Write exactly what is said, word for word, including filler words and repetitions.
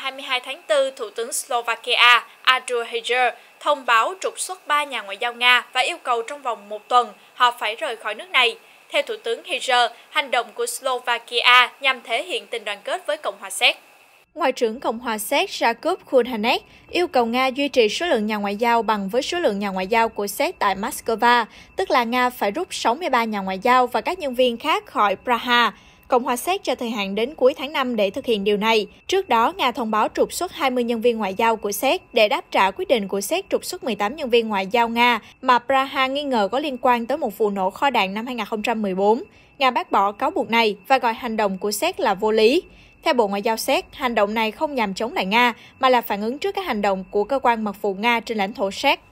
hai mươi hai tháng tư, Thủ tướng Slovakia Andrew Heger thông báo trục xuất ba nhà ngoại giao Nga và yêu cầu trong vòng một tuần họ phải rời khỏi nước này. Theo Thủ tướng Heger, hành động của Slovakia nhằm thể hiện tình đoàn kết với Cộng hòa Séc. Ngoại trưởng Cộng hòa Séc Jakub Kulhanek yêu cầu Nga duy trì số lượng nhà ngoại giao bằng với số lượng nhà ngoại giao của Séc tại Moscow, tức là Nga phải rút sáu mươi ba nhà ngoại giao và các nhân viên khác khỏi Praha. Cộng hòa Séc cho thời hạn đến cuối tháng năm để thực hiện điều này. Trước đó, Nga thông báo trục xuất hai mươi nhân viên ngoại giao của Séc để đáp trả quyết định của Séc trục xuất mười tám nhân viên ngoại giao Nga mà Praha nghi ngờ có liên quan tới một vụ nổ kho đạn năm hai nghìn không trăm mười bốn. Nga bác bỏ cáo buộc này và gọi hành động của Séc là vô lý. Theo Bộ Ngoại giao Séc, hành động này không nhằm chống lại Nga, mà là phản ứng trước các hành động của cơ quan mật vụ Nga trên lãnh thổ Séc.